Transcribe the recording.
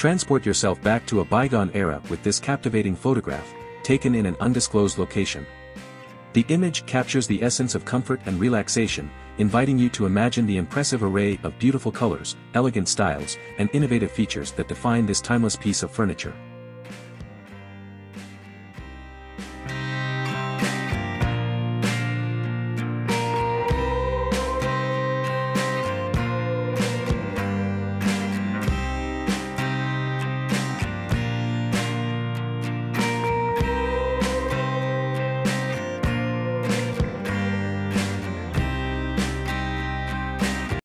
Transport yourself back to a bygone era with this captivating photograph, taken in an undisclosed location. The image captures the essence of comfort and relaxation, inviting you to imagine the impressive array of beautiful colors, elegant styles, and innovative features that define this timeless piece of furniture.